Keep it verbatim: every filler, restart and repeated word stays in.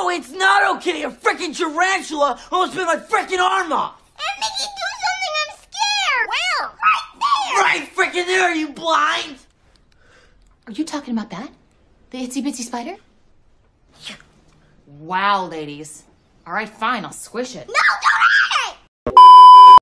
No, it's not okay. A freaking tarantula almost bit my freaking arm off. And Mickey, do something. I'm scared. Well, right there. Right freaking there. Are you blind? Are you talking about that? The itsy bitsy spider? Wow, ladies. All right, fine. I'll squish it. No, don't.